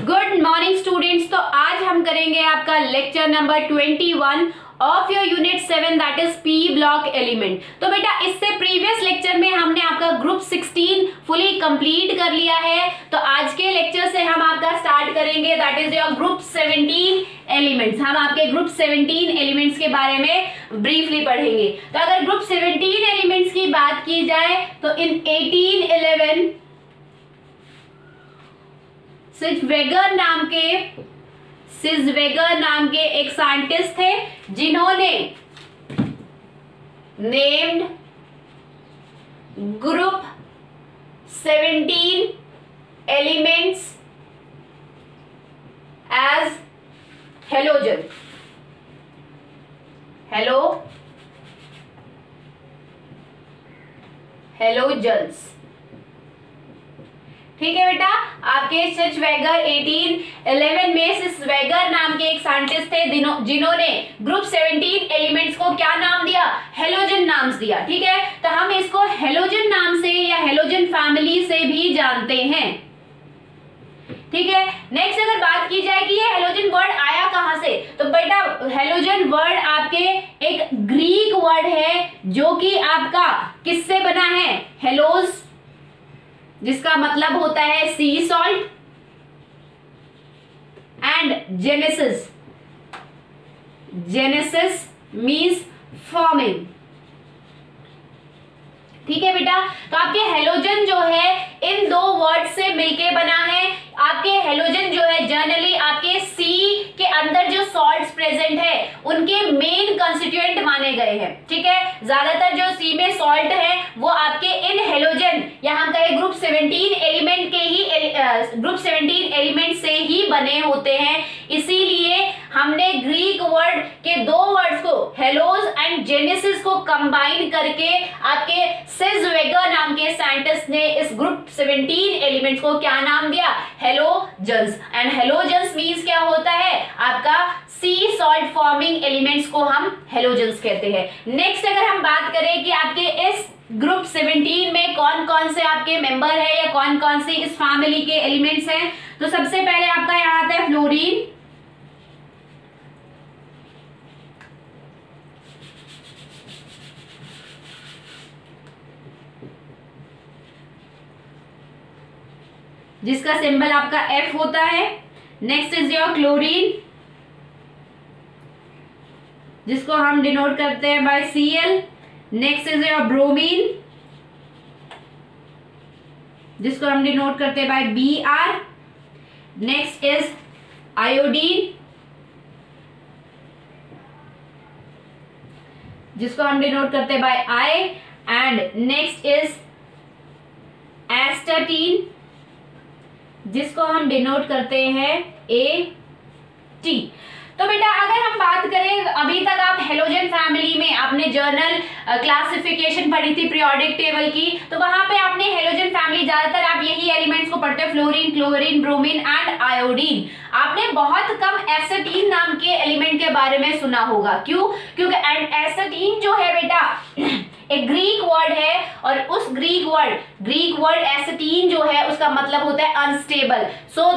Good morning students. तो आज हम करेंगे आपका lecture number 21 of your unit 7 that is P block element. तो बेटा इससे प्रीवियस लेक्चर में हमने आपका ग्रुप 16 फुली कंप्लीट कर लिया है। तो आज के लेक्चर से हम आपका स्टार्ट करेंगे that is your group 17 elements. हम आपके ग्रुप 17 एलिमेंट्स के बारे में ब्रीफली पढ़ेंगे। तो अगर ग्रुप 17 एलिमेंट्स की बात की जाए तो इन 1811 सिजवेगर नाम के एक साइंटिस्ट थे जिन्होंने named group 17 elements as halogens. ठीक है बेटा, आपके सिजवेगर 1811 में सिजवेगर नाम के एक साइंटिस्ट थे जिन्होंने ग्रुप 17 एलिमेंट्स को क्या नाम दिया? हेलोजन नाम दिया। ठीक है, तो हम इसको हेलोजन नाम से या हेलोजन फैमिली से भी जानते हैं। ठीक है, नेक्स्ट अगर बात की जाए कि ये हेलोजन वर्ड आया कहां से, तो बेटा हेलोजन वर्ड आपके एक ग्रीक वर्ड है जो कि आपका किससे बना है? हेलोज, जिसका मतलब होता है sea salt, and genesis means forming. ठीक है बेटा, तो आपके हेलोजन जो है इन दो वर्ड से मिलके बना है। आपके हेलोजन जो है जनरली आपके सी के अंदर जो सॉल्ट्स प्रेजेंट है उनके मेन कंस्टिट्यूएंट माने गए हैं। ठीक है, ज्यादातर जो सी में सॉल्ट है वो आपके इन हेलोजन या हम कहें ग्रुप 17 एलिमेंट से ही बने होते हैं। इसीलिए हमने ग्रीक वर्ड के दो वर्ड्स को हेलोज एंड जेनेसिस को कंबाइन करके आपके सिजवेगर नाम के साइंटिस्ट ने इस ग्रुप 17 एलिमेंट्स को क्या नाम दिया? हेलोजन्स। एंड हेलोजन्स मींस क्या होता है? आपका सी सॉल्ट फॉर्मिंग एलिमेंट्स को हम हेलोजन्स कहते हैं। नेक्स्ट अगर हम बात करें कि आपके इस ग्रुप 17 में कौन कौन से आपके मेंबर है या कौन कौन से इस फैमिली के एलिमेंट्स हैं, तो सबसे पहले आपका यहाँ आता है फ्लोरीन, जिसका सिंबल आपका F होता है। नेक्स्ट इज योर क्लोरीन, जिसको हम डिनोट करते हैं by Cl। Next is your bromine, जिसको हम डिनोट करते हैं by Br। Next is iodine, जिसको हम डिनोट करते हैं by I। And next is astatine, जिसको हम डिनोट करते हैं AT। तो बेटा अगर हम बात करें, अभी तक आप हेलोजन फैमिली में आपने जर्नल क्लासिफिकेशन पढ़ी थी पीरियोडिक टेबल की, तो वहां पे आपने हेलोजन फैमिली ज्यादातर आप यही एलिमेंट्स को पढ़ते हैं, fluorine, chlorine, bromine and iodine. आपने बहुत कम एसेटीन नाम के एलिमेंट के बारे में सुना होगा। क्यों? क्योंकि एसेटीन जो है बेटा एक ग्रीक वर्ड है और उस ग्रीक वर्ड एसेटीन जो है उसका मतलब होता है unstable. So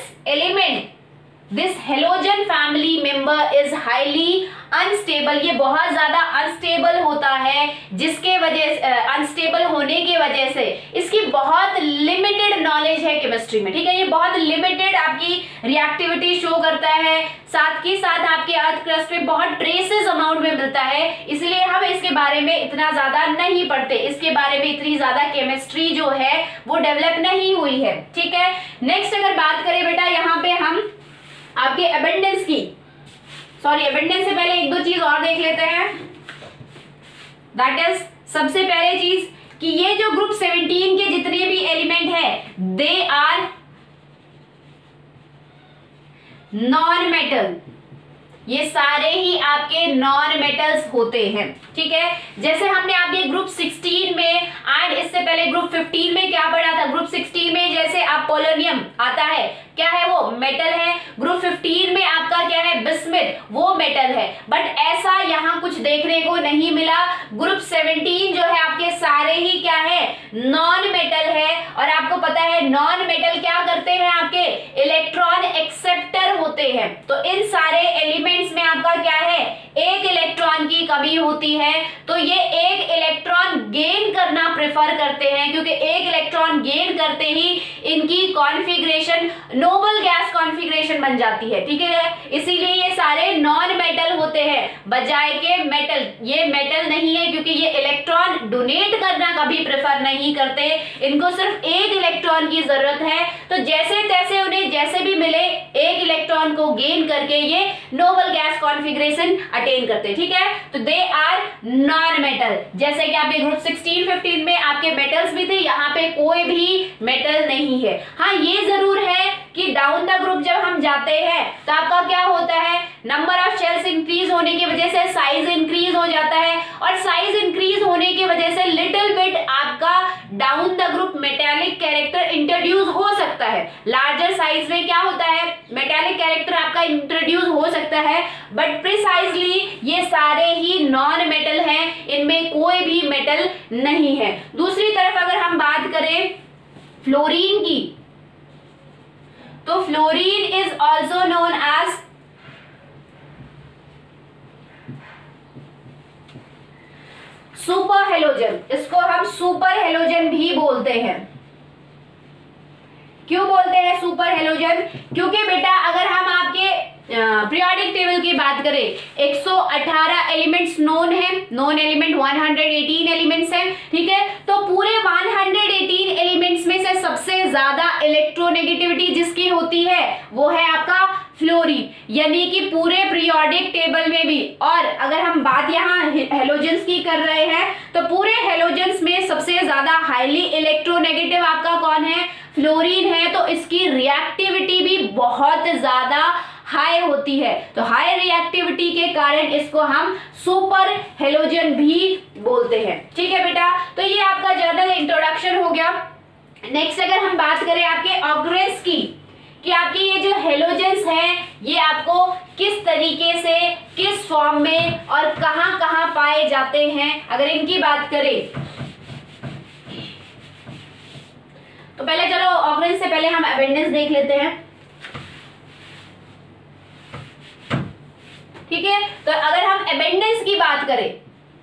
this halogen family member is highly unstable. ये बहुत ज्यादा अनस्टेबल होता है, जिसके वजह अनस्टेबल होने की वजह से इसकी बहुत लिमिटेड नॉलेज है केमिस्ट्री में। ठीक है, ये बहुत लिमिटेड आपकी रिएक्टिविटी शो करता है, साथ ही साथ आपके अर्थ क्रस्ट पे बहुत ट्रेसेस अमाउंट में मिलता है। इसलिए हम इसके बारे में इतना ज्यादा नहीं पढ़ते, इसके बारे में इतनी ज्यादा केमिस्ट्री जो है वो डेवलप नहीं हुई है। ठीक है, नेक्स्ट अगर बात करें बेटा यहाँ पे हम आपके एबंडेंस से पहले एक दो चीज और देख लेते हैं। दैट इज सबसे पहले चीज कि ये जो ग्रुप 17 के जितने भी एलिमेंट है दे आर नॉन मेटल। ये सारे ही आपके नॉन मेटल्स होते हैं। ठीक है, जैसे हमने आपके ग्रुप 16 में एंड इससे पहले ग्रुप 15 में क्या पढ़ा था? ग्रुप 16 में जैसे आप पोलोनियम आता है, क्या है वो? मेटल है। ग्रुप 15 में आपका क्या है? बिस्मथ विद वो मेटल है, बट ऐसा यहाँ कुछ देखने को नहीं मिला। ग्रुप 17 जो है आपके सारे ही क्या है, नॉन मेटल है। और आपको पता है नॉन मेटल क्या करते हैं, आपके इलेक्ट्रॉन एक्सेप्टर होते हैं। तो इन सारे एलिमेंट्स में आपका क्या है, एक इलेक्ट्रॉन की कमी होती है, तो ये एक इलेक्ट्रॉन गेन करना प्रेफर करते हैं, क्योंकि एक इलेक्ट्रॉन गेन करते ही इनकी कॉन्फ़िगरेशन नोबल गैस कॉन्फ़िगरेशन बन जाती है, ठीक है। इसीलिए ये सारे नॉन मेटल होते हैं बजाय के मेटल। ये मेटल नहीं है क्योंकि ये इलेक्ट्रॉन डोनेट करना कभी प्रेफर नहीं करते, इनको सिर्फ एक इलेक्ट्रॉन की जरूरत है। तो जैसे तैसे उन्हें जैसे भी मिले एक इलेक्ट्रॉन को गेन करके ये नोबल गैस कॉन्फ़िगरेशन अटेन करते, ठीक है। तो दे आर नॉन मेटल। जैसे कि आपके ग्रुप 16-15 में आपके मेटल्स भी थे, यहाँ पे कोई भी मेटल नहीं है। हाँ ये जरूर है कि डाउन द ग्रुप जब हम जाते हैं तो आपका क्या होता है, नंबर ऑफ शेल्स इंक्रीज होने की वजह से साइज इंक्रीज हो जाता है, और साइज इंक्रीज होने की वजह से लिटिल बिट आपका down the group metallic character introduce हो सकता है। लार्जर साइज में क्या होता है, मेटालिक कैरेक्टर आपका इंट्रोड्यूस हो सकता है, बट प्रिसाइजली ये सारे ही नॉन मेटल हैं, इनमें कोई भी मेटल नहीं है। दूसरी तरफ अगर हम बात करें फ्लोरीन की, तो fluorine is also known as super halogen. इसको हम सुपर हेलोजन भी बोलते हैं। क्यों बोलते हैं सुपर हेलोजन, क्योंकि बेटा अगर हम आपके पीरियोडिक टेबल की बात करें 118 एलिमेंट्स नोन है, नोन एलिमेंट 118 एलिमेंट्स हैं, ठीक है। तो पूरे 118 एलिमेंट्स में से सबसे ज्यादा इलेक्ट्रोनेगेटिविटी जिसकी होती है वो है आपका फ्लोरीन, यानी कि पूरे पीरियोडिक टेबल में भी। और अगर हम बात यहाँ हेलोजेंस की कर रहे हैं तो पूरे हेलोजेंस में सबसे ज्यादा हाईली इलेक्ट्रोनेगेटिव आपका कौन है, फ्लोरीन है। तो इसकी रिएक्टिविटी भी बहुत ज्यादा हाई होती है, तो हाई रिएक्टिविटी के कारण इसको हम सुपर हेलोजन भी बोलते हैं, ठीक है बेटा। तो ये आपका जनरल इंट्रोडक्शन हो गया। नेक्स्ट अगर हम बात करें आपके ऑकरेंस की, कि आपके ये जो हेलोजेंस हैं ये आपको किस तरीके से, किस फॉर्म में और कहां कहां पाए जाते हैं, अगर इनकी बात करें तो पहले चलो ऑकरेंस से पहले हम अबेंडेंस देख लेते हैं, ठीक है। तो अगर हम अबेंडेंस की बात करें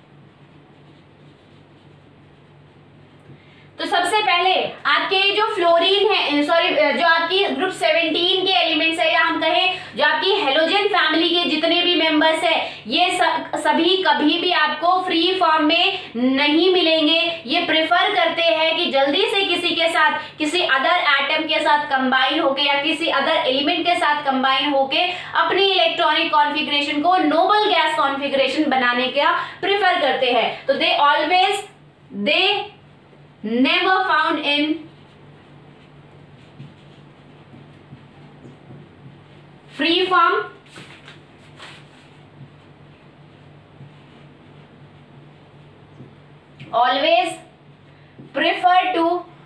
तो सबसे पहले आपके जो फ्लोरीन है, सॉरी जो आपकी ग्रुप 17 के एलिमेंट्स है, या हम कहें जो आपकी हेलोजन फैमिली के जितने भी मेंबर्स है, ये सभी कभी भी आपको फ्री फॉर्म में नहीं मिलेंगे। ये प्रेफर करते हैं कि जल्दी से किसी के साथ, किसी अदर एटम के साथ कंबाइन होके या किसी अदर एलिमेंट के साथ कंबाइन होके अपनी इलेक्ट्रॉनिक कॉन्फ़िगरेशन को नोबल गैस कॉन्फ़िगरेशन बनाने का प्रेफर करते हैं। तो दे never found in free form, always prefer to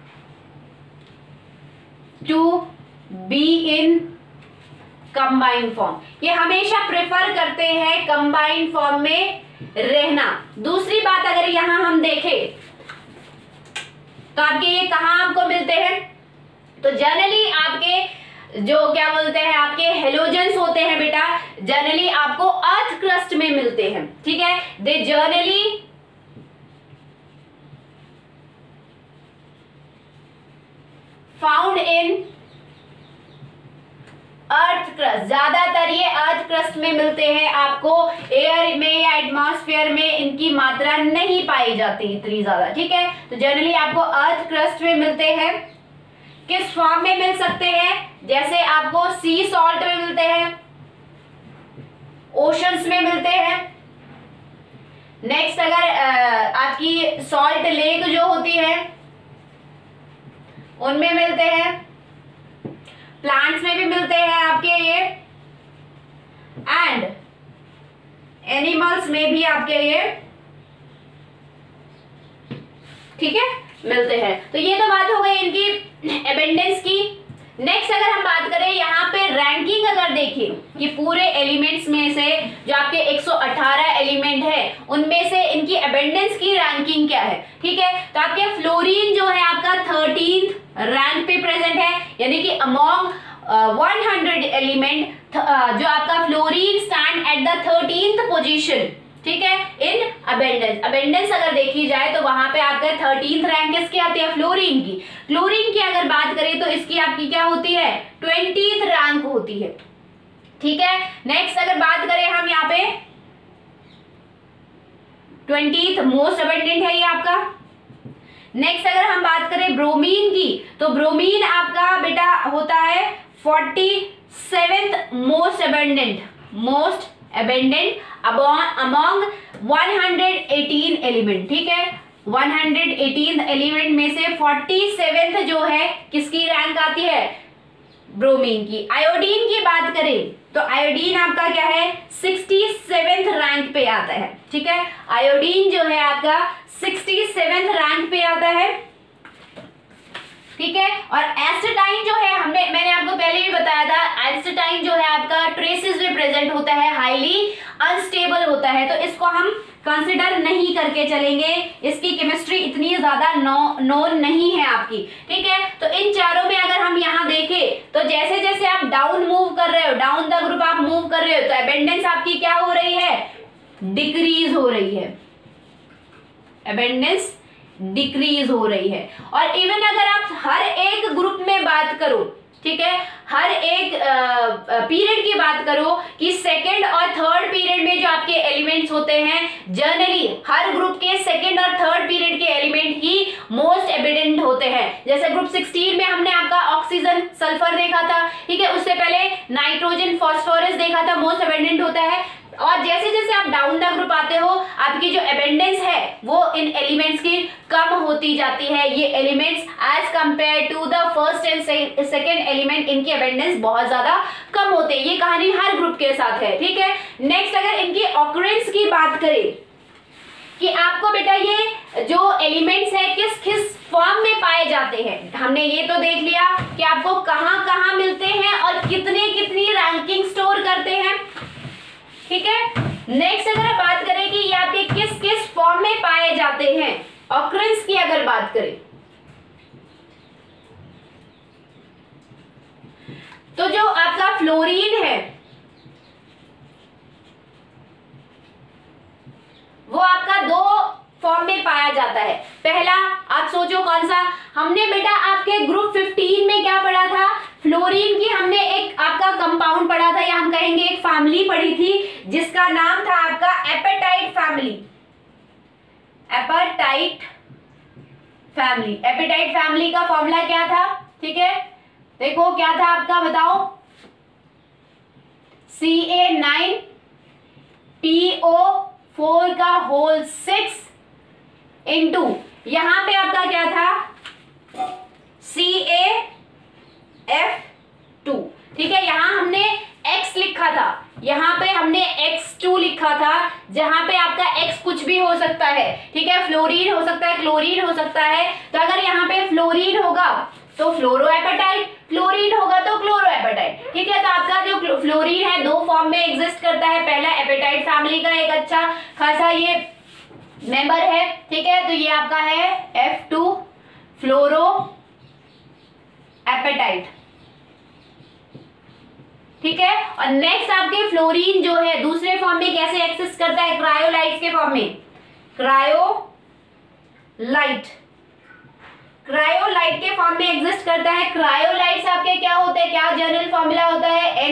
be in combined form। ये हमेशा प्रेफर करते हैं कंबाइंड फॉर्म में रहना। दूसरी बात अगर यहां हम देखें तो आपके ये कहाँ आपको मिलते हैं, तो जनरली आपके जो क्या बोलते हैं आपके हेलोजेंस होते हैं बेटा, जनरली आपको अर्थ क्रस्ट में मिलते हैं, ठीक है। They generally found in earth crust, ज्यादातर ये अर्थ क्रस्ट में मिलते हैं। आपको एयर में या एटमॉस्फेयर में इनकी मात्रा नहीं पाई जाती इतनी ज्यादा, ठीक है। तो जनरली आपको अर्थ क्रस्ट में मिलते हैं। किस फॉर्म में मिल सकते हैं, जैसे आपको सी सॉल्ट में मिलते हैं, ओशंस में मिलते हैं। नेक्स्ट अगर आपकी सॉल्ट लेक जो होती है उनमें मिलते हैं, प्लांट्स में भी मिलते हैं आपके ये, एंड एनिमल्स में भी आपके ये, ठीक है, मिलते हैं। तो ये तो बात हो गई इनकी एबेंडेंस की। नेक्स्ट अगर हम बात करें यहाँ पे रैंकिंग, अगर देखिए कि पूरे एलिमेंट्स में से जो आपके 118 एलिमेंट है उनमें से इनकी अबेंडेंस की रैंकिंग क्या है, ठीक है। तो आपके फ्लोरीन जो है आपका 13th रैंक पे प्रेजेंट है, यानी कि अमॉन्ग 100 एलिमेंट जो आपका fluorine stand at the 13th position, ठीक है, इन अबेंडेंस। अबेंडेंस अगर देखी जाए तो वहां पे आपका 13th रैंक किसकी आती है, फ्लोरीन की। क्लोरीन की अगर बात करें तो इसकी आपकी क्या होती है, 20th रैंक होती है, ठीक है। नेक्स्ट अगर बात करें हम यहाँ पे 20th मोस्ट अबेंडेंट है ये आपका। नेक्स्ट अगर हम बात करें ब्रोमीन की, तो ब्रोमीन आपका बेटा होता है 47th most abundant among 118 element, ठीक है। 118 एलिमेंट में से 47th जो है किसकी रैंक आती है, ब्रोमीन की। आयोडीन की बात करें तो आयोडीन आपका क्या है, 67th रैंक पे आता है, ठीक है। आयोडीन जो है आपका 67th रैंक पे आता है, ठीक है। और एसिटाइन जो है मैंने आपको पहले भी बताया था, एसिटाइन जो है आपका ट्रेसेस में प्रेजेंट होता है, हाईली अनस्टेबल होता है, तो इसको हम कंसिडर नहीं करके चलेंगे, इसकी केमिस्ट्री इतनी ज्यादा नोन नहीं है आपकी, ठीक है। तो इन चारों में अगर हम यहाँ देखें तो जैसे जैसे आप डाउन मूव कर रहे हो, डाउन द ग्रुप आप मूव कर रहे हो, तो अबेंडेंस आपकी क्या हो रही है, डिक्रीज हो रही है, अबेंडेंस डिक्रीज हो रही है। और इवन अगर आप हर एक ग्रुप में बात करो, ठीक है, हर एक पीरियड की बात करो कि सेकंड और थर्ड पीरियड में जो आपके एलिमेंट्स होते हैं, जनरली हर ग्रुप के सेकंड और थर्ड पीरियड के एलिमेंट ही मोस्ट एबिडेंट होते हैं। जैसे ग्रुप 16 में हमने आपका ऑक्सीजन सल्फर देखा था, ठीक है, उससे पहले नाइट्रोजन फास्फोरस देखा था, मोस्ट एबिडेंट होता है। और जैसे जैसे आप डाउन द ग्रुप आते हो, आपकी जो एबेंडेंस है वो इन एलिमेंट्स की कम होती जाती है। ये elements as compare to the first and second element, इनकी एबेंडेंस बहुत ज्यादा कम होते हैं। ये कहानी हर ग्रुप के साथ है, ठीक है। नेक्स्ट अगर इनकी ऑकरेंस की बात करें कि आपको बेटा ये जो एलिमेंट्स है किस किस फॉर्म में पाए जाते हैं, हमने ये तो देख लिया कि आपको कहाँ कहाँ मिलते हैं और कितनी कितनी रैंकिंग स्टोर करते हैं, ठीक है। नेक्स्ट अगर आप बात करें कि ये आपके किस किस फॉर्म में पाए जाते हैं, ऑकरेंस की अगर बात करें तो जो आपका फ्लोरीन है वो आपका दो फॉर्म में पाया जाता है। पहला आप सोचो कौन सा, हमने बेटा आपके ग्रुप 15 में क्या पढ़ा था, फ्लोरीन की हमने एक आपका कंपाउंड पढ़ा था, या हम कहेंगे एक फैमिली पढ़ी थी जिसका नाम था आपका एपेटाइट फैमिली। एपेटाइट फैमिली का फॉर्मूला क्या था, ठीक है, देखो क्या था आपका, बताओ, Ca9PO4 का होल 6 इंटू यहां पे आपका क्या था, CaF2, ठीक है। यहां हमने X लिखा था, यहां पे हमने X2 लिखा था, जहां पे आपका X कुछ भी हो सकता है, ठीक है, फ्लोरीन हो सकता है, क्लोरीन हो सकता है। तो अगर यहाँ पे फ्लोरीन होगा तो फ्लोरोएपेटाइट, क्लोरीन होगा तो क्लोरोएपेटाइट, ठीक है। तो आपका जो फ्लोरीन है दो फॉर्म में एग्जिस्ट करता है, पहला एपेटाइट फैमिली का एक अच्छा खासा ये मेंबर है, ठीक है। तो ये आपका है F2 फ्लोरोएपेटाइट, ठीक है। और नेक्स्ट आपके फ्लोरीन जो है दूसरे फॉर्म में कैसे एक्सिस्ट करता है, क्रायोलाइट्स के फॉर्म में, क्रायोलाइट के फॉर्म में एग्जिस्ट करता है। क्रायोलाइट्स आपके क्या होते हैं, क्या जनरल फॉर्मूला होता है,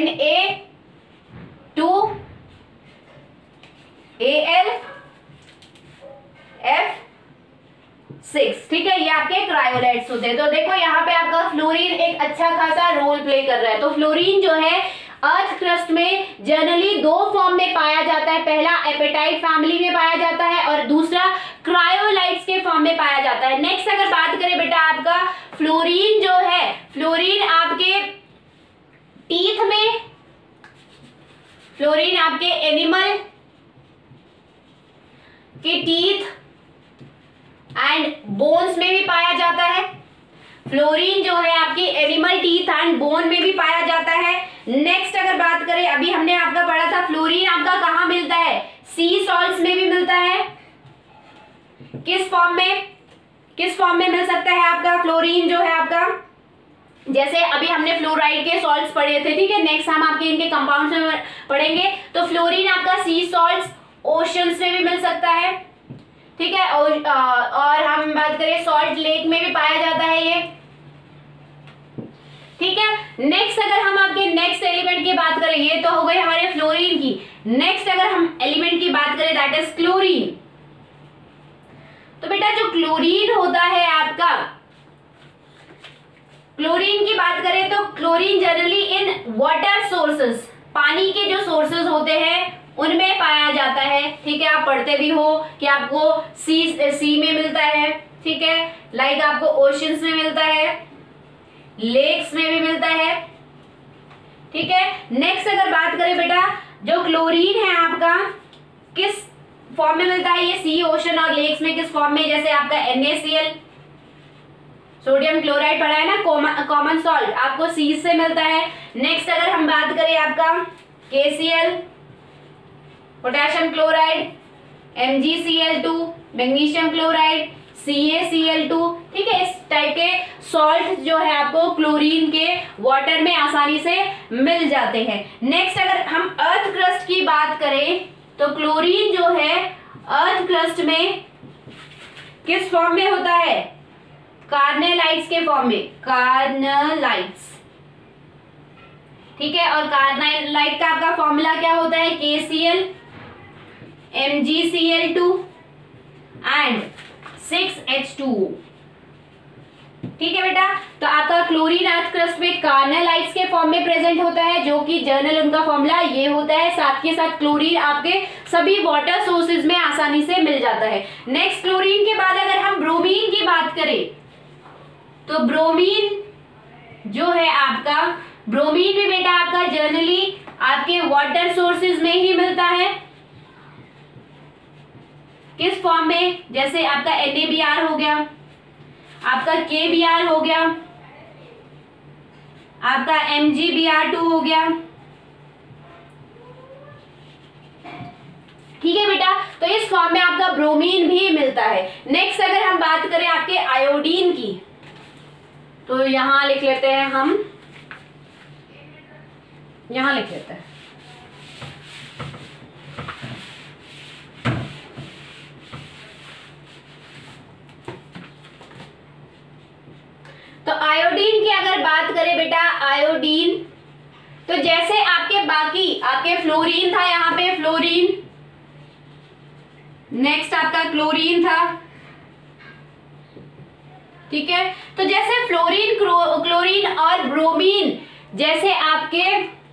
Na2Al F6, ठीक है, ये आपके क्रायोलाइट्स होते हैं। तो देखो यहाँ पे आपका फ्लोरीन एक अच्छा खासा रोल प्ले कर रहा है। तो फ्लोरीन जो है अर्थ क्रस्ट में जनरली दो फॉर्म में पाया जाता है, पहला एपेटाइट फैमिली में पाया जाता है और दूसरा क्रायोलाइट्स के फॉर्म में पाया जाता है। नेक्स्ट अगर बात करें बेटा आपका फ्लोरीन जो है, फ्लोरीन आपके टीथ में, फ्लोरीन आपके एनिमल के टीथ एंड बोन्स में भी पाया जाता है। फ्लोरीन जो है आपकी एनिमल टीथ एंड बोन में भी पाया जाता है। नेक्स्ट अगर बात करें, अभी हमने आपका पढ़ा था फ्लोरीन आपका कहाँ मिलता है, सी सॉल्ट्स में भी मिलता है। किस फॉर्म में मिल सकता है आपका फ्लोरीन जो है आपका, जैसे अभी हमने फ्लोराइड के सॉल्ट्स पढ़े थे, ठीक है। नेक्स्ट हम आपके इनके कंपाउंड्स में पढ़ेंगे। तो फ्लोरीन आपका सी सॉल्ट्स ओशंस में भी मिल सकता है, ठीक है। और हम बात करें सॉल्ट लेक में भी पाया जाता है ये, ठीक है। नेक्स्ट अगर हम आपके नेक्स्ट एलिमेंट की बात करें, ये तो हो गई हमारे फ्लोरीन की। नेक्स्ट अगर हम एलिमेंट की बात करें दैट इज क्लोरीन। तो बेटा जो क्लोरीन होता है आपका, क्लोरीन की बात करें तो chlorine generally in water sources, पानी के जो सोर्सेस होते हैं उनमें पाया जाता है, ठीक है। आप पढ़ते भी हो कि आपको सी में मिलता है, ठीक है। लाइक आपको ओशंस में मिलता है, लेक्स में भी मिलता है, ठीक है। नेक्स्ट अगर बात करें बेटा, जो क्लोरीन है आपका किस फॉर्म में मिलता है, ये सी, ओशन और लेक्स में किस फॉर्म में, जैसे आपका NaCl, सोडियम क्लोराइड पढ़ा है ना, कॉमन सॉल्ट आपको सी से मिलता है। नेक्स्ट अगर हम बात करें आपका KCl, potassium chloride, MgCl2, magnesium chloride, CaCl2, ठीक है। इस टाइप के सॉल्ट जो है आपको क्लोरीन के वाटर में आसानी से मिल जाते हैं। नेक्स्ट अगर हम अर्थ क्रस्ट की बात करें तो क्लोरीन जो है अर्थ क्रस्ट में किस फॉर्म में होता है, कार्नेलाइट्स के फॉर्म में, कार्नेलाइट्स, ठीक है। और कार्नेलाइट का आपका फॉर्मूला क्या होता है, KCl, MgCl2 एंड 6H2O, ठीक है बेटा। तो आपका क्लोरीन अर्थ क्रस्ट में कार्नेलाइट्स के फॉर्म में प्रेजेंट होता है, जो कि जर्नल उनका फॉर्मूला ये होता है। साथ के साथ क्लोरीन आपके सभी वाटर सोर्सेज में आसानी से मिल जाता है। नेक्स्ट क्लोरीन के बाद अगर हम ब्रोमीन की बात करें तो ब्रोमीन जो है आपका, ब्रोमीन भी बेटा आपका जर्नली आपके वाटर सोर्सेज में ही मिलता है। किस फॉर्म में, जैसे आपका NaBr हो गया, आपका KBr हो गया, आपका MgBr2 हो गया, ठीक है बेटा। तो इस फॉर्म में आपका ब्रोमीन भी मिलता है। नेक्स्ट अगर हम बात करें आपके आयोडीन की, तो यहां लिख लेते हैं हम, यहां लिख लेते हैं तो आयोडीन की अगर बात करें बेटा, आयोडीन तो जैसे आपके बाकी आपके फ्लोरीन था, यहां पे फ्लोरीन, नेक्स्ट आपका क्लोरीन था, ठीक है। तो जैसे फ्लोरीन, क्लोरीन और ब्रोमीन जैसे आपके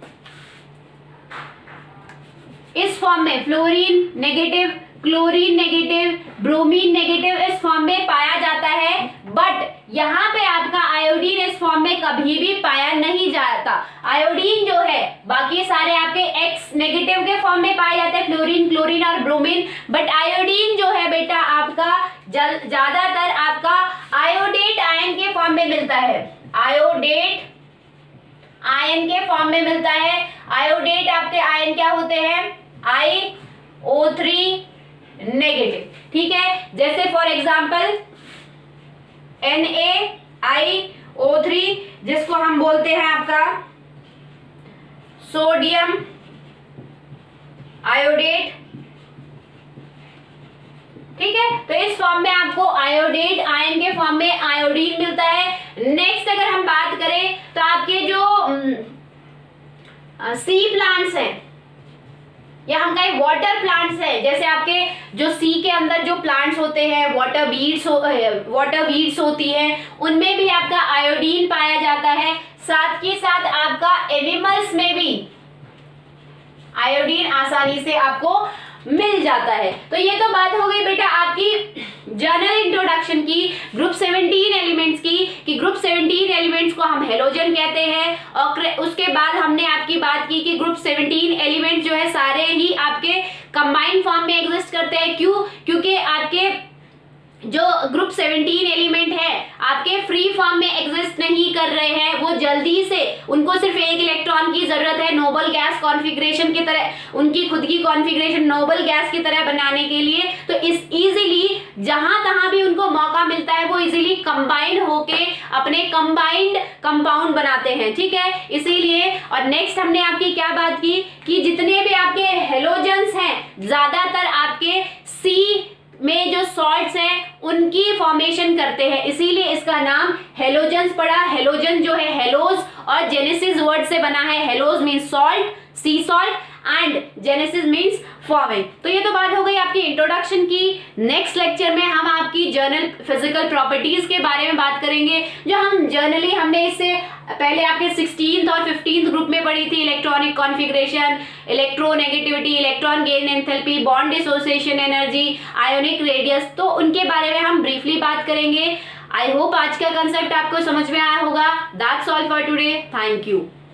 इस फॉर्म में, fluorine negative, chlorine negative, bromine negative इस फॉर्म में पाया जाता है, बट यहाँ पे आपका आयोडीन इस फॉर्म में कभी भी पाया नहीं जाता। आयोडीन जो है बाकी सारे आपके X नेगेटिव के फॉर्म में पाए जाते हैं, फ्लोरीन, क्लोरीन और ब्रोमीन, बट आयोडीन जो है बेटा आपका ज्यादातर आपका आयोडेट आयन के फॉर्म में मिलता है, आयोडेट आयन के फॉर्म में मिलता है। आयोडेट आपके आयन क्या होते हैं, IO3 नेगेटिव, ठीक है। जैसे फॉर एग्जांपल NaIO3 जिसको हम बोलते हैं आपका सोडियम आयोडेट, ठीक है। तो इस फॉर्म में आपको आयोडेट आयन के फॉर्म में आयोडीन मिलता है। नेक्स्ट अगर हम बात करें तो आपके जो सी प्लांट्स हैं या हम कहें वाटर प्लांट्स है, जैसे आपके जो सी के अंदर जो प्लांट्स होते हैं, वाटर वीड्स होती हैं, उनमें भी आपका आयोडीन पाया जाता है। साथ के साथ आपका एनिमल्स में भी आयोडीन आसानी से आपको मिल जाता है। तो ये तो बात हो गई बेटा आपकी जनरल इंट्रोडक्शन की ग्रुप 17 एलिमेंट्स की, कि ग्रुप 17 एलिमेंट्स को हम हेलोजन कहते हैं। और उसके बाद हमने आपकी बात की कि ग्रुप 17 एलिमेंट्स जो है सारे ही आपके कंबाइंड फॉर्म में एग्जिस्ट करते हैं। क्यों? क्योंकि आपके जो ग्रुप 17 एलिमेंट है आपके फ्री फॉर्म में एग्जिस्ट नहीं कर रहे हैं, वो जल्दी से, उनको सिर्फ एक इलेक्ट्रॉन की जरूरत है नोबल गैस कॉन्फ़िगरेशन की तरह, उनकी खुद की कॉन्फ़िगरेशन नोबल गैस की तरह बनाने के लिए, तो इस इजीली जहां तहां भी उनको मौका मिलता है वो इजीली कंबाइन होके अपने कंबाइंड कंपाउंड बनाते हैं, ठीक है। इसीलिए, और नेक्स्ट हमने आपकी क्या बात की कि जितने भी आपके हेलोजेंस हैं ज्यादातर आपके सी में जो सॉल्ट्स हैं उनकी फॉर्मेशन करते हैं, इसीलिए इसका नाम हेलोजेंस पड़ा। हेलोजन जो है हेलोज और जेनेसिस वर्ड से बना है। Halos means salt, sea salt, and genesis means forming. तो ये तो बात हो गई आपकी इंट्रोडक्शन की। नेक्स्ट लेक्चर में हम आपकी जर्नल फिजिकल प्रॉपर्टीज के बारे में बात करेंगे, जो हम जर्नली हमने इससे पहले आपके 16th और 15th ग्रुप में पढ़ी थी। Electronic configuration, electronegativity, electron gain enthalpy, bond dissociation energy, ionic radius, तो उनके बारे में हम ब्रीफली बात करेंगे। आई होप आज का कंसेप्ट आपको समझ में आया होगा। That's all for today. Thank you.